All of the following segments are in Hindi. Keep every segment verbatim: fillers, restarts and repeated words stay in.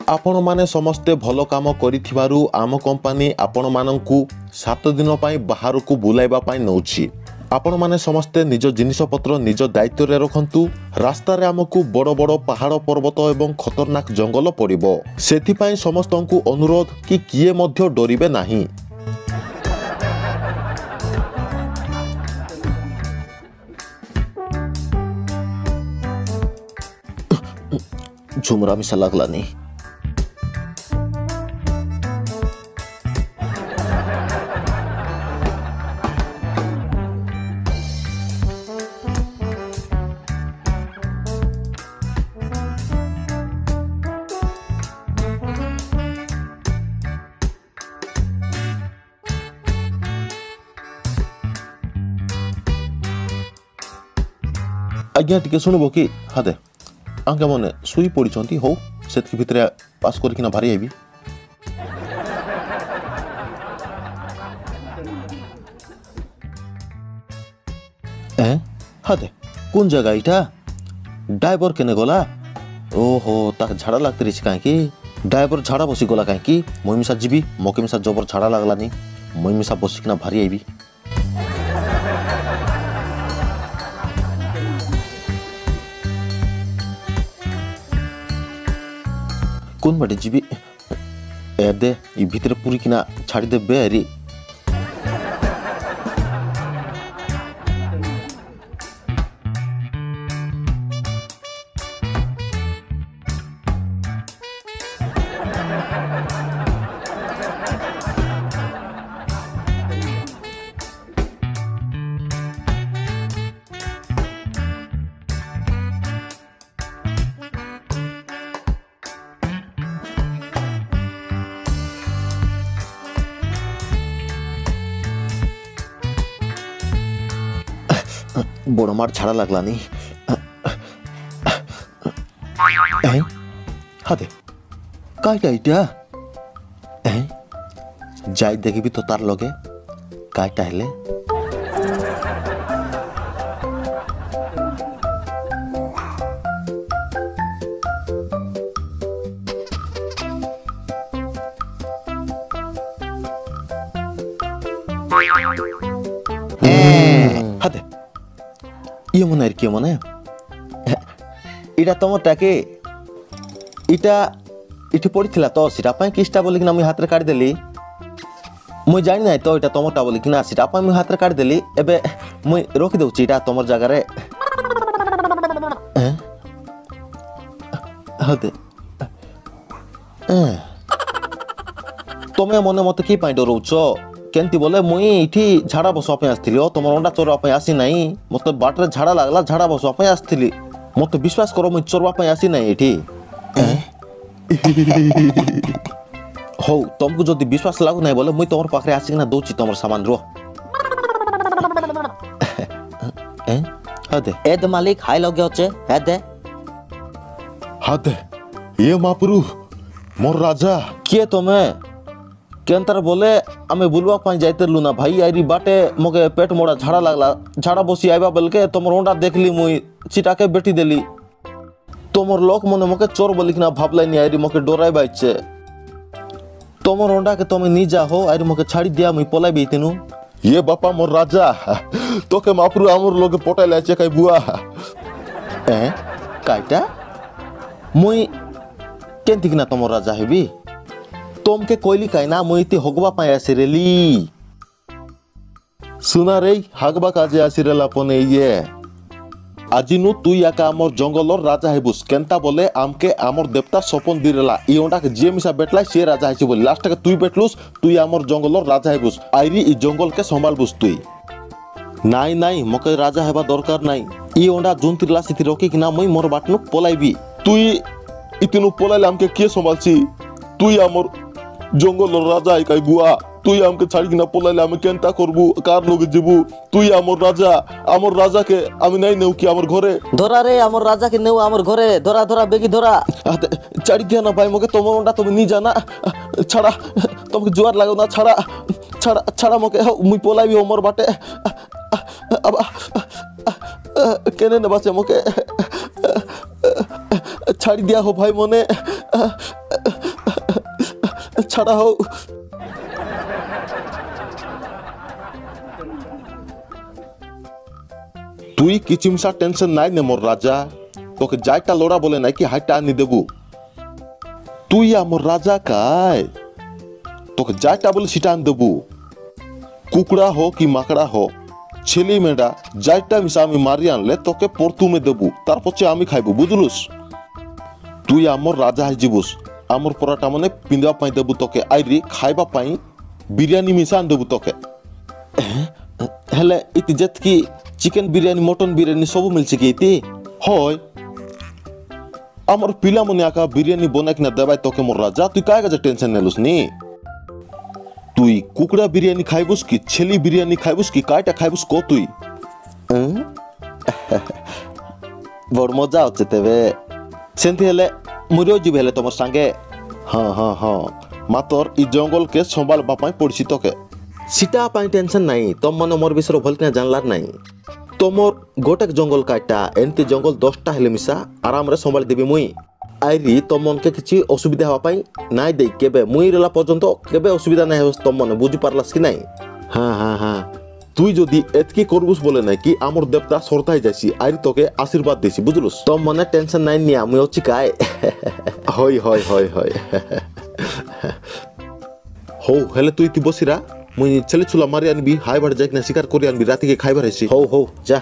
आपण माने समस्ते भल काम करिथिबारु आम कंपनी आपण मानंकु सात दिन पाई बाहर को बुलाइबा पाई नउछि। आपण माने समस्ते निज जिनिस पत्र निज दायित्व रे रखंतु। रास्ता रे आमकु बड़ बड़ पहाड़ पर्वत एवं खतरनाक जंगल पड़िबो। सेथि पाई समस्तंकु अनुरोध कि किए मध्य डरिबे नाही। झुमरा मिसा लागलानी। आज्ञा टिके सुनबो कि हादे आंके मने सुई पड़ी हो से भितर पास करकिना भारी आबी। ए हादे कौन जगह इटा ड्राइवर केने गला? ओहो ताक झाड़ा लागते रही कहीं ड्राइवर झाड़ा बसी गला कहीं मुई मिसा जीवी मके मिसा जबर झाड़ा लागलानी मुई मिसा बसिकिना भारी आबी। कौन बाटे जीवी ए दे ई भीतर पूरी किना छाड़ी दे बेरी। बड़ मार छाड़ा लागलानी। हादे काईटा इटा जाई देखी तो तार लगे काईटा हेले। हादे ये मने किए मने इटा तुम टाके इटा इठी पड़ीथिला तो सिटा पई किस्टा बोली कि ना मुई हाथ रे काट देली। मुई जानि नै तो इटा तुमटा बोली कि ना सिटा पई मुई हाथ रे काट देली। एबे मुई रोकी दउची इटा तुमर जगह रे। हदे तमे मने मते की पई डरौचो केंती बोले मुई इठी झाड़ा बसवा पे आसथिली ओ तमर अंडा चोरवा पे आसी नाही। मते बाटरे झाड़ा लागला झाड़ा बसवा पे आसथिली। मते विश्वास करो मुई चोरवा पे आसी नाही इठी। हो तुमको जदी विश्वास लागु नाही बोले मुई तमर पाखरे आसी ना दोची तमर सामान रो। ए हदे ए द मालिक हाय लगे होचे हदे हदे ये मापुरु मोर राजा किए तमे केंतर बोले आमे बुलवा पाई जाइतेलु ना भाई आइरी बाटे मगे पेट मोड़ा झाड़ा लागला झाड़ा बसी आइबा बलके तमर ओंडा देखली मुई चिटाके बेटी देली। तमर लोक मने मके चोर बोलिकना भाबलाई नि आइरी मके डराइबा इच्छे। तमर ओंडा के तमे नी जा हो आइरी मके छाड़ी दिया मुई पलाई बेतिनु। ये बापा मोर राजा तोके मापुरु आमर लोगे पटाइला छे काई बुआ। ए काईटा मुई केंती किना तमर राजा हेबी तुम के कोइली काइना मुईती हगबा पाए आसिरेली। सुना रे हगबा काजे आसिरेला पने ये आजिनु तू याका आमर जंगलर राजा हेबुस केंता बोले आमके आमर देवता सपन दिरेला ई ओंडा के जे मिसा बेटला से राजा हेछि बोली लास्ट के तुई बेटलुस तुई आमर जंगलर राजा हेबुस आइरी ई जंगल के संभालबुस तुई। नाई नाई मके राजा हेबा दरकार नाई ई ओंडा जुन तिरला सिति रोकी किना मुई मोर बाटनु पलाइबी। तुई इतिनु पलाइले आमके के संभालछि? तुई आमर जंगल राजा काई बुआ तुई आमके छाड़ी किना पलाइले आमे केनता करबू कार लोगे जीबू? तुई आमर राजा आमर राजा के आमे नहीं नेउ कि आमर घरे धरा रे आमर राजा के नेउ आमर घरे धरा धरा बेगी धरा छाड़ी दिया ना भाई मके तमर ओंडा तुम नी जाना छाड़ा तुमके जुआर लागो ना छाड़ा छाड़ा छाड़ा मके मुई पलाइबी हमर बाटे अब केने ने बाचे मके ছাড়ি দিয়া হো ভাই মনে ছাড়া হো। তুই কিচিমসা টেনশন নাই নে মোর রাজা, তোকে যাইটা লোড়া বলে নাই কি হাইটা আনি দেবু। তুই আমার রাজা কায়, তোকে যাইটা বলে সেটা আনি দেবু। কুকুড়া হো কি মাকড়া হো, ছেলে মেয়েটা যাইটা মিশা আমি মারি আনলে তোকে প্রথমে দেবু, তারপর আমি খাইবু বুঝলুস। তুই আমার রাজা হাই যাবুস, আমার পরাটা মানে পিঁধা পাই দেবু তোকে, আইরি খাইবা পাই বিরিয়ানি মিশা আন দেবু তোকে। হেলে ইতি যেতকি চিকেন বিরিয়ানি মটন বিরিয়ানি সবু মিলছে কি ইতি? হয় আমার পিলা মনে আঁকা বিরিয়ানি বনাই কিনা দেবাই তোকে মোর রাজা, তুই কায় কাজে টেনশন নেলুস নি। তুই কুকুড়া বিরিয়ানি খাইবুস কি ছেলি বিরিয়ানি খাইবুস কি কাইটা খাইবুস ক তুই? বড় মজা হচ্ছে তেবে। সেন্তি হেলে মুরিও যাবি হেলে তোমার সঙ্গে। হ্যাঁ হ্যাঁ হ্যাঁ মাতর ই জঙ্গলকে সম্ভালবা পাই পড়ছি তোকে। সেটা পাই টেনশন নাই, তোম মানে মোর বিষয়ে ভাল কিনা জানলার নাই। তোমর গোটেক জঙ্গল কাইটা এমতি জঙ্গল দশটা হেলে মিশা আরামরে সম্ভালি দেবি মুই। আইরি তোম মনকে কিছু অসুবিধা হওয়া পাই নাই দেই কেবে, মুই রেলা পর্যন্ত কেবে অসুবিধা নাই হস তোম মনে, বুঝি পারলাস কি নাই? হ্যাঁ হ্যাঁ হ্যাঁ তুই যদি এতকি করবুস বলে নাই কি আমার দেবতা সরতাই যাইছি, আইরি তোকে আশীর্বাদ দিছি বুঝলুস। তোম মনে টেনশন নাই নিয়া মুই হচ্ছি কায়। হয় হয় হয় হয় হো হেলে তুই তুই বসিরা, মুই ছেলে চুলা মারি আনবি, হাই বাড়ি যাই কিনা শিকার করে আনবি, রাতিকে খাইবার হয়েছি। হৌ হৌ যা।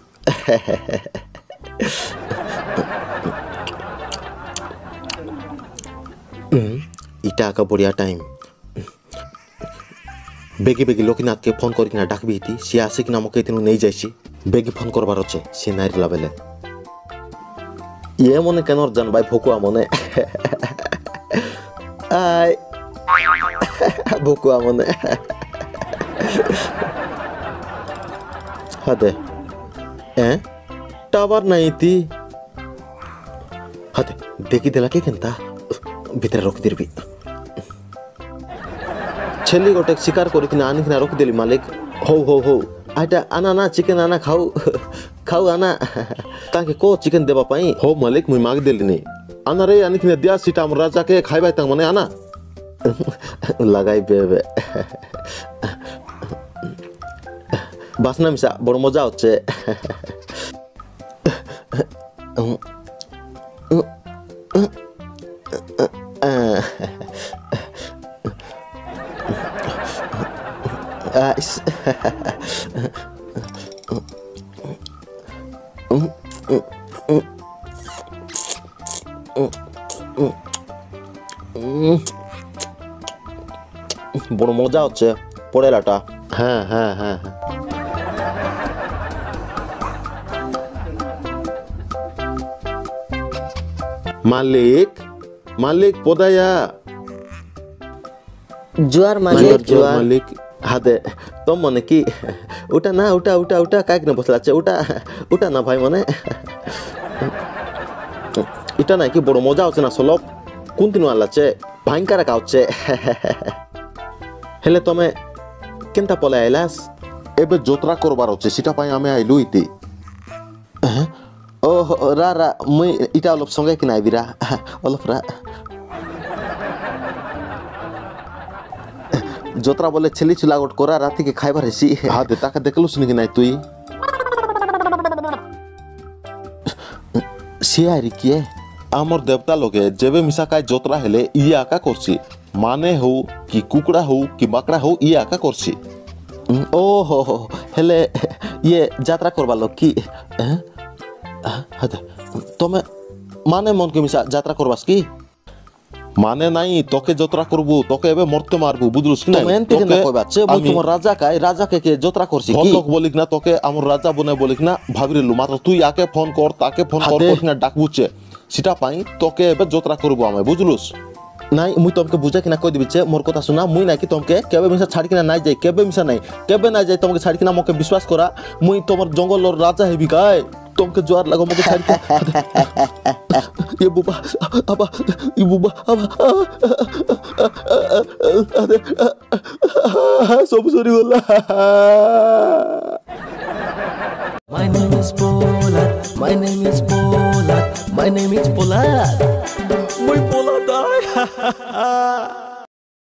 ইটা আঁকা বড়িয়া টাইম। বেগে বেগে লোকনাথকে ফোন করি কিনা ডাকবি ইতি, সে আসে কিনা আমাকে এদিন নেই যাইছি। বেগে ফোন করবার হচ্ছে, সে নাই লাভেলে। ইয়ে মনে কেন জান ভাই ভকুয়া মনে। আই ভকুয়া মনে। হাতে হ্যাঁ টাওয়ার নাই ইতি। হাতে দেখি দেলা কে কেনতা ভিতরে রকি দিবি। ছেলে গোটে শিকার করি কিনা আনি কিনা রকি দেলি মালিক। হৌ হৌ হৌ আইটা আনা না চিকেন আনা খাও খাও আনা, তাকে কো চিকেন দেবা পাই। হো মালিক মুই মাগ দেলিনি, আনা রে আনি কিনা দিয়া সেটা আমার রাজাকে খাইবাই তাং মানে আনা। লাগাই বেবে বাসনা মিশা বড় মজা হচ্ছে। বড় মজা হচ্ছে পড়েলাটা। হ্যাঁ হ্যাঁ হ্যাঁ হ্যাঁ মালিক মালিক পদায়া জোয়ার মালিক জোয়ার মালিক। হাতে তো মনে কি ওটা না ওটা ওটা ওটা কাক না বসে আছে, ওটা ওটা না ভাই মানে এটা নাই কি বড় মজা হচ্ছে না সলপ কোন দিন আল্লাছে ভয়ঙ্কর একা হচ্ছে। হেলে তুমি কেনতা পলে আইলাস? এবে যাত্রা করবার হচ্ছে সেটা পাই আমি আইলু ইতি। ও রা রা মুই ইটা অলপ সঙ্গে কিনা আইবি রা অলপ রা। যাত্রা বলে ছেলি চুলাগট করা রাতিকে খাইবার হেসি। হাতে তাকে দেখলুস নাকি নাই তুই? সে আইরি কিয়ে আমার দেবতা লগে যেবে মিশাকায় যাত্রা হেলে ইয়ে আঁকা করছি, মানে হও কি কুকুড়া হও কি মাকড়া হও ইয়ে আঁকা করছি। ও হো হো হেলে ইয়ে যাত্রা করবার লোক কি তুমি মানে মনকে মিশা যাত্রা করবাস কি? মানে নাই তোকে যাত্রা করবো, তোকে এবে মরতে মারবো বুঝলুস কি? তুমি এনতে কেন কইবাছে মুই তোমার রাজা কাই রাজাকে কে যাত্রা করছি কি? লোক বলিক না তোকে আমার রাজা বনে বলিক না ভাবিরিলু, মাত্র তুই আকে ফোন কর তাকে ফোন কর না ডাকবুছে সেটা পাই তোকে এবে যাত্রা করবো আমি বুঝলুস। নাই মুই তোমাকে বুঝা কিনা কই দিবিছে মোর কথা শুনা, মুই নাকি তোমাকে কেবে মিশা ছাড়ি কিনা নাই যাই, কেবে মিশা নাই কেবে নাই যাই তোমাকে ছাড়ি কিনা মোকে বিশ্বাস করা, মুই তোমার জঙ্গলর রাজা হেবি গায় তোমাকে জোয়ার লাগো মোকে ছাড়ি এ বুবা আবা ই বুবা আবা সব সরি বললা। My name is Polat. My name is Polat. My name is Polat. Muy Polat.